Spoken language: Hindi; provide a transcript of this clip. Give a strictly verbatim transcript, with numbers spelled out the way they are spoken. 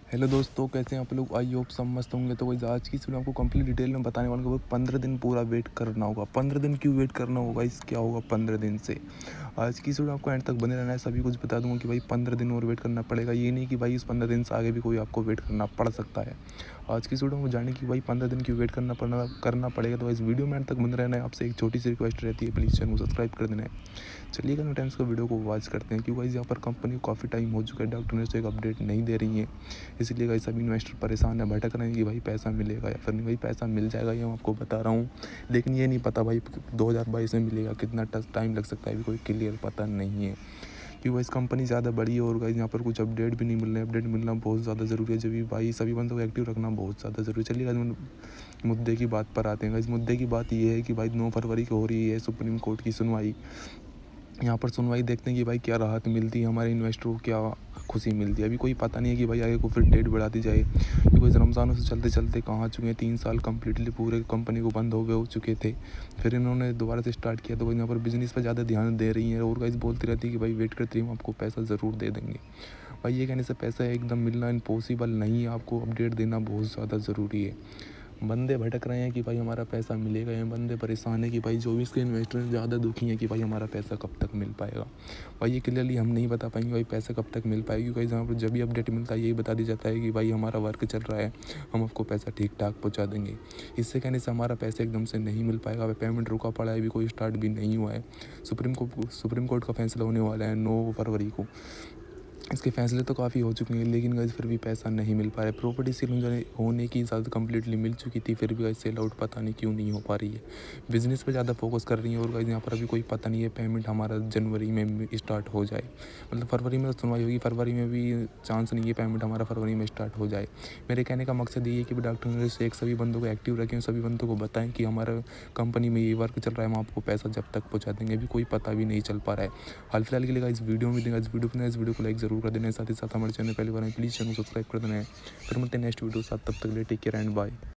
हेलो दोस्तों, कैसे हैं आप लोग। आई होप सब मस्त होंगे। तो वही आज की वीडियो आपको कंप्लीट डिटेल में बताने वाला हूँ। पंद्रह दिन पूरा वेट करना होगा। पंद्रह दिन क्यों वेट करना होगा, इस क्या होगा पंद्रह दिन से। आज की वीडियो आपको एंड तक बने रहना है। सभी कुछ बता दूंगा कि भाई पंद्रह दिन और वेट करना पड़ेगा। ये नहीं कि भाई इस पंद्रह दिन से आगे भी कोई आपको वेट करना पड़ सकता है। आज की वीडियो में जाने कि भाई पंद्रह दिन क्यों वेट करना पड़ना करना पड़ेगा। तो इस वीडियो में एंड तक बने रहना है। आपसे एक छोटी सी रिक्वेस्ट रहती है, प्लीज़ चैनल को सब्सक्राइब कर देना है। चलिए नो टाइम्स का वीडियो को वॉच करते हैं। क्योंकि यहाँ पर कंपनी को काफ़ी टाइम हो चुका है, डॉक्टर ने एक अपडेट नहीं दे रही है। इसलिए गाइस सभी इन्वेस्टर परेशान है, भटक रहे हैं कि भाई पैसा मिलेगा या फिर नहीं। भाई पैसा मिल जाएगा, ये मैं आपको बता रहा हूँ, लेकिन ये नहीं पता भाई दो हज़ार बाईस में मिलेगा, कितना टाइम लग सकता है अभी कोई क्लियर पता नहीं है। क्योंकि इस कंपनी ज़्यादा बड़ी है और गाइस यहाँ पर कुछ अपडेट भी नहीं मिल रहे हैं। अपडेट मिलना बहुत ज़्यादा ज़रूरी है, जब भी भाई सभी बंदों को एक्टिव रखना बहुत ज़्यादा ज़रूरी है। चलिए गाइस मुद्दे की बात पर आते हैं। इस मुद्दे की बात ये है कि भाई नौ फरवरी को हो रही है सुप्रीम कोर्ट की सुनवाई। यहाँ पर सुनवाई देखते हैं कि भाई क्या राहत मिलती है, हमारे इन्वेस्टरों को क्या खुशी मिलती है। अभी कोई पता नहीं है कि भाई आगे को फिर डेट बढ़ा दी जाए, क्योंकि इस रमज़ानों से चलते चलते कहाँ चुके हैं, तीन साल कम्प्लीटली पूरे कंपनी को बंद हो गए हो चुके थे। फिर इन्होंने दोबारा से स्टार्ट किया, तो यहाँ पर बिजनेस पर ज़्यादा ध्यान दे रही है और गाइस बोलती रहती है कि भाई वेट करते हम आपको पैसा ज़रूर दे देंगे। भाई ये कहने से पैसा एकदम मिलना इम्पॉसिबल नहीं है, आपको अपडेट देना बहुत ज़्यादा ज़रूरी है। बंदे भटक रहे हैं कि भाई हमारा पैसा मिलेगा, या बंदे परेशान है कि भाई जो भी इसके इन्वेस्टर ज़्यादा दुखी हैं कि भाई हमारा पैसा कब तक मिल पाएगा। भाई ये क्लियरली हम नहीं बता पाएंगे भाई पैसा कब तक मिल पाएगी, क्योंकि जहाँ पर जब भी अपडेट मिलता है यही बता दिया जाता है कि भाई हमारा वर्क चल रहा है, हम आपको पैसा ठीक ठाक पहुँचा देंगे। इससे कहने से हमारा पैसा एकदम से नहीं मिल पाएगा। पेमेंट रुका पड़ा है, अभी कोई स्टार्ट भी नहीं हुआ है। सुप्रीम कोर्ट सुप्रीम कोर्ट का फैसला होने वाला है नौ फरवरी को। इसके फैसले तो काफ़ी हो चुके हैं, लेकिन गाइस फिर भी पैसा नहीं मिल पा रहा है। प्रॉपर्टी सेल होने की इजाज़त कम्प्लीटली मिल चुकी थी, फिर भी गाइस सेल आउट पता नहीं क्यों नहीं हो पा रही है। बिजनेस पे ज़्यादा फोकस कर रही है और गाइस यहाँ पर अभी कोई पता नहीं है पेमेंट हमारा जनवरी में स्टार्ट हो जाए। मतलब फरवरी में सुनवाई होगी, फरवरी में भी चांस नहीं है पेमेंट हमारा फरवरी में स्टार्ट हो जाए। मेरे कहने का मकसद ये है कि डॉक्टर ने एक सभी बंदों को एक्टिव रखें, सभी बंदों को बताएं कि हमारा कंपनी में ये वर्क चल रहा है, हम आपको पैसा जब तक पहुँचा देंगे। अभी कोई पता भी नहीं चल पा रहा है हाल फिलहाल के लिए। इस वीडियो में देगा इस वीडियो पर इस वीडियो को लाइक ज़रूर कर देना है, साथ ही साथ हमारे चैनल पहली बार प्लीज़ चैनल को सब्सक्राइब कर देना है। फिर मिलते हैं नेक्स्ट वीडियो साथ, तब तक के लिए टेक केयर एंड बाय।